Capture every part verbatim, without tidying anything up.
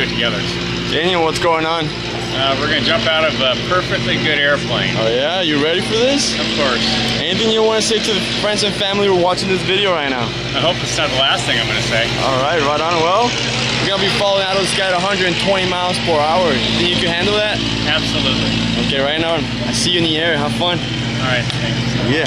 do it together. Daniel, what's going on? Uh, we're gonna jump out of a perfectly good airplane. Oh yeah, you ready for this? Of course. Anything you want to say to the friends and family who are watching this video right now? I hope it's not the last thing I'm gonna say. All right, right on. Well, we're gonna be falling out of the sky at one hundred twenty miles per hour. Think you can handle that? Absolutely. Okay, right now, I see you in the air. Have fun. All right, thanks. Yeah.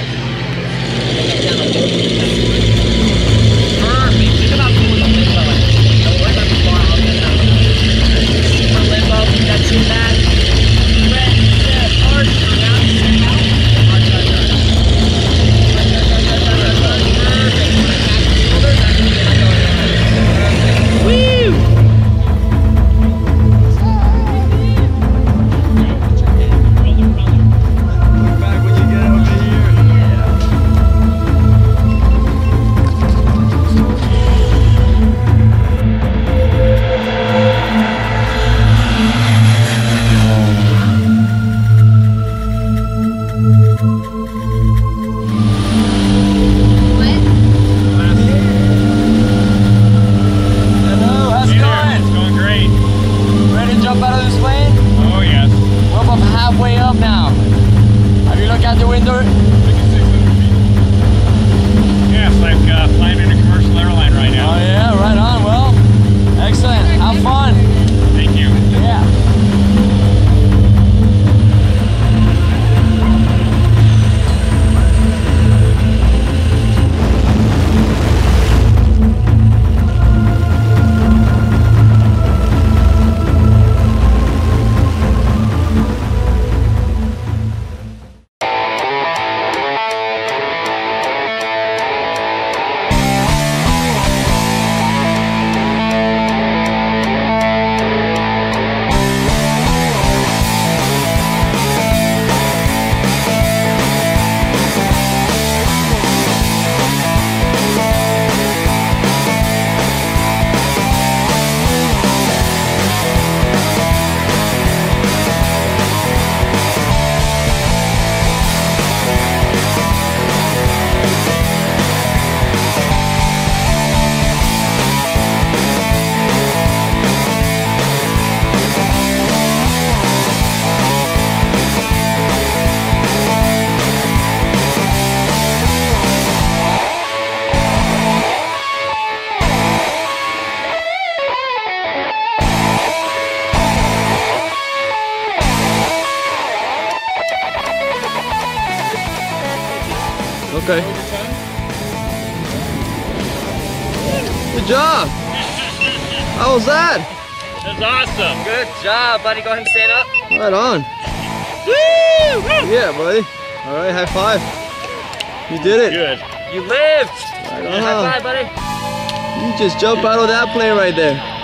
Okay. Good job. How was that? That's awesome. Good job, buddy. Go ahead and stand up. Right on. Woo! Yeah, buddy. All right, high five. You did it. Good. You lived. Right on. High five, buddy. You just jumped out of that plane right there.